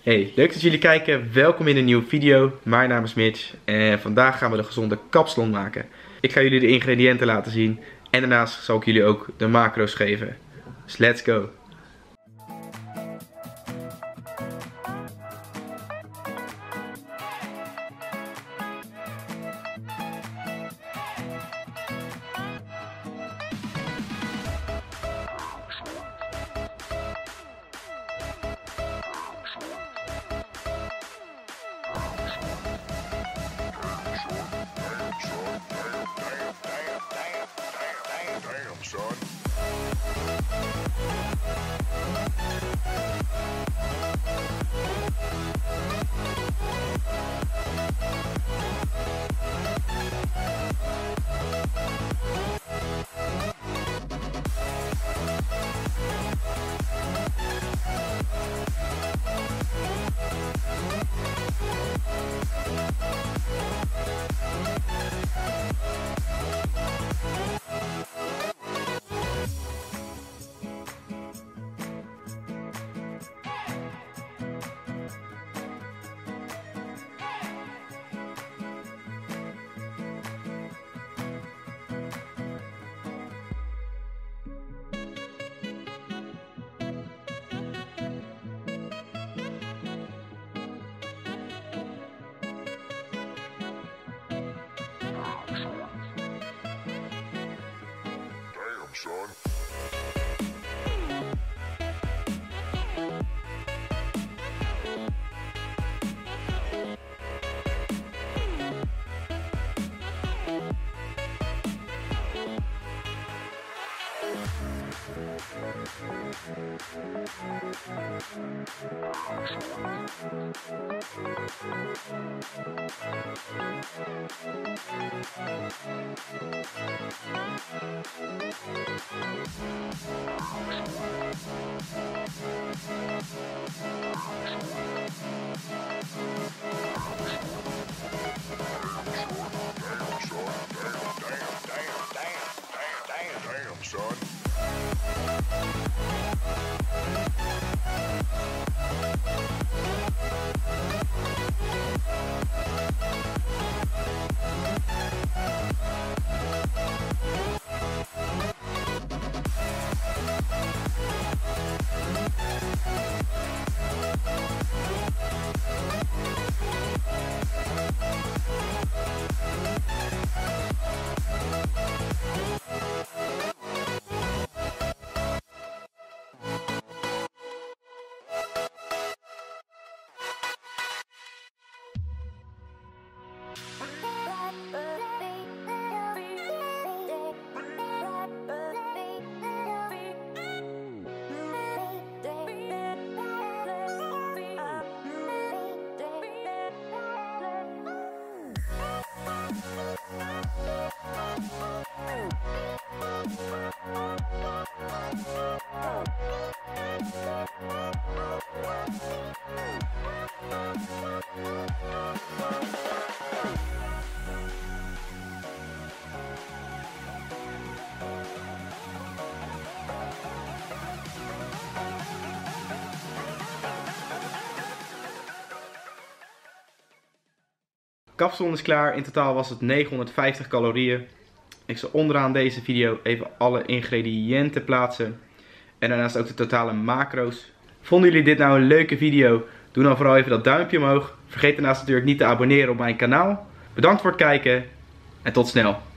Hey, leuk dat jullie kijken. Welkom in een nieuwe video. Mijn naam is Mitch en vandaag gaan we de gezonde kapsalon maken. Ik ga jullie de ingrediënten laten zien en daarnaast zal ik jullie ook de macro's geven. Dus let's go! Damn, son. Damn, son. Kapsalon is klaar. In totaal was het 950 calorieën. Ik zal onderaan deze video even alle ingrediënten plaatsen. En daarnaast ook de totale macro's. Vonden jullie dit nou een leuke video? Doe dan vooral even dat duimpje omhoog. Vergeet daarnaast natuurlijk niet te abonneren op mijn kanaal. Bedankt voor het kijken en tot snel.